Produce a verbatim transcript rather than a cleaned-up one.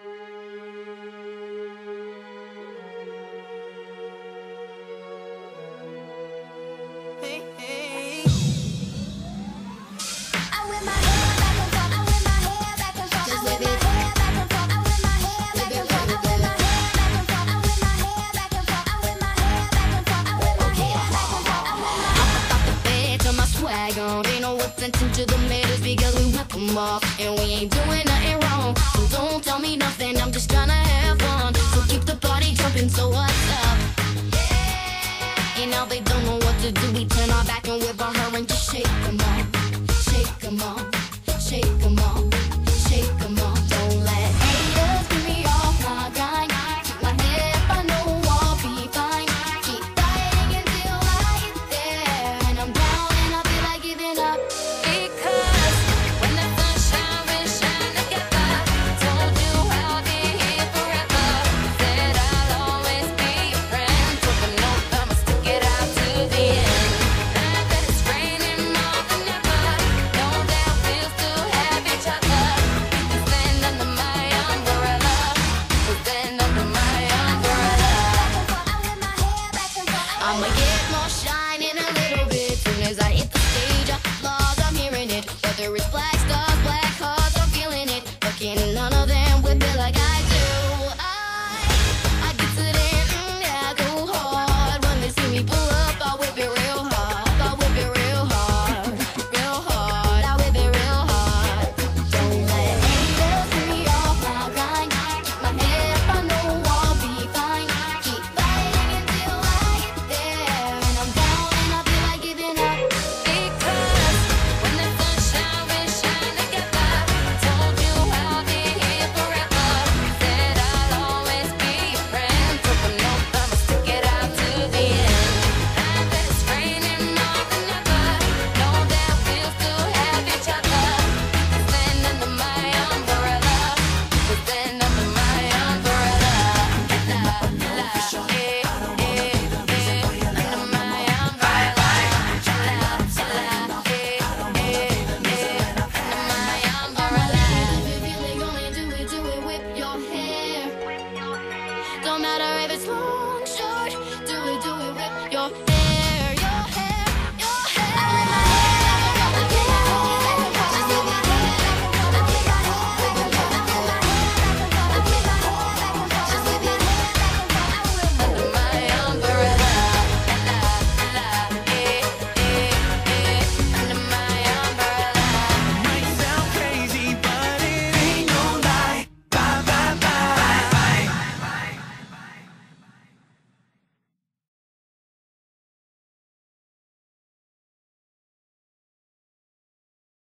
Hey, hey. I whip my hair back and forth. I whip my hair back and forth. I whip my hair back and forth. I whip my hair back and forth. I whip my hair back and forth. I whip my hair back and forth. I whip my hair back and forth. I whip my hair back and forth. I whip my Hop off the bed, turn my swag on. Ain't no attention to the matters because we whip 'em off. And we ain't doing nothing wrong. So don't tell me nothing, I'm just tryna have fun. So keep the party jumping, so what's up? And now they don't know what to do. We turn our back and whip on her and just shake 'em off. Shake 'em off, shake 'em off, shake 'em off. Don't let haters get me off my grind. Keep my head up, I know I'll be fine. Keep fighting until I get there. And I'm down and I feel like giving up. Because when the sun shines, we shine together. Told you I'll be here forever. Said I'll always be your friend. Took an oath, I'ma stick it out to the end. Now that it's raining more than ever, know that we'll still have each other. We can stand under my umbrella. We'll stand under my umbrella. I'ma get more shine in a little bit. Soon as I hit the stage, applause, I'm hearing it. Whether it's black stars, black hearts, I'm feeling it. But can none of them whip it like I do? I, I get to them, mm, yeah, I go hard. When they see me pull up, I whip it real hard. I whip it real hard, real hard. I whip it real hard. Don't let haters get me off my grind. Keep my head up, I know I'll be fine. Keep fighting until I get there. And I'm down and I feel like giving up. Because when the sun shines, we shine together. Told you I'll be here forever. Said I'll always be your friend. Took an oath, I'ma stick it out to the end. Now that it's raining more than ever, know that we'll still have each other. We can stand under my umbrella. We can stand under my umbrella. La, la, eh, eh, eh, under my umbrella. La, la, eh, eh, eh, under my umbrella. If you really gonna do it, do it with your hair. Don't matter if it's long